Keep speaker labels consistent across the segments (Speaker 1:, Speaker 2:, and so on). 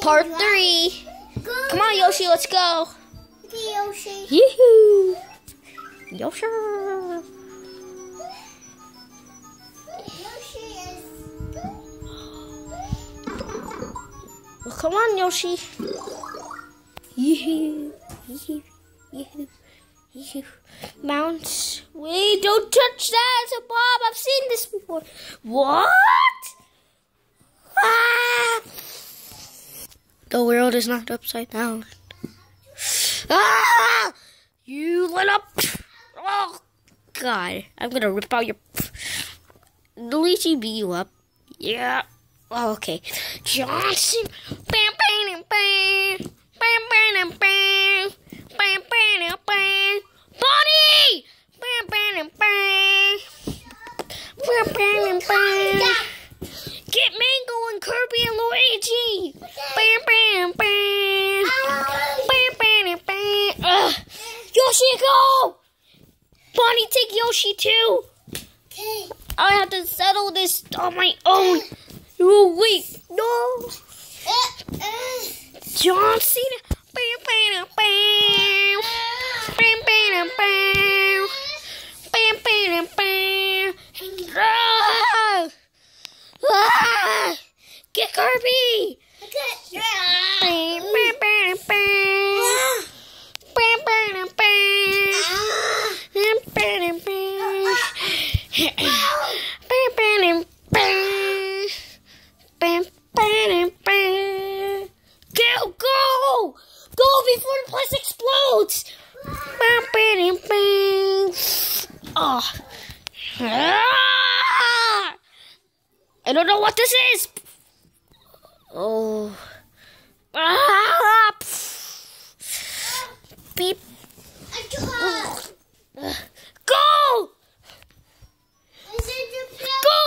Speaker 1: part 3. Come on, Yoshi, let's go.
Speaker 2: Okay, Yoshi.
Speaker 1: Yoo-hoo. Yoshi. Well, come on, Yoshi. Yoo-hoo. Yoo-hoo. Yoo-hoo. Yoo-hoo. Mount. Wait, don't touch that. It's a bomb. I've seen this before. What? Ah! The world is not upside down. Ah! You lit up. Oh, God. I'm going to rip out your... Luigi beat you up. Yeah. Oh, okay. Johnson. Bam, bam, bam. Bam, bam, bam. Bam, bam, bam. Bonnie! Bam, bam, bam. Bam, bam, bam. Get Mangle and Kirby and Luigi. Bam, bam, bam. Bam, bam, bam. Yoshi, go! Bonnie, take Yoshi too.
Speaker 2: Okay.
Speaker 1: I have to settle this on my own. Oh, wait, no. John Cena. Bam, bam, bam. Bam, bam, bam. Bam, bam, bam. Ah! Ah! Get Kirby. Bam, bam, bam, bam. Bam, bam, bam. Bam, bam, bam. Bam, bam, bam. Bam, bam, bam. Go! Go before the place explodes! Bam, bam, bam. Oh. Ah! I don't know what this is. Oh. Ah! Beep. Go! Go!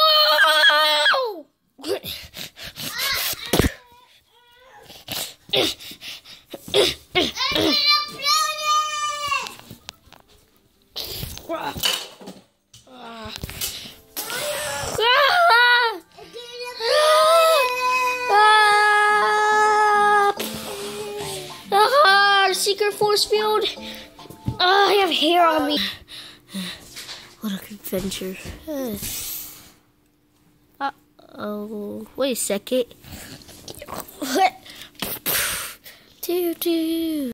Speaker 1: Secret force field. I have hair on me. What an adventure. Uh-oh. Wait a second. What?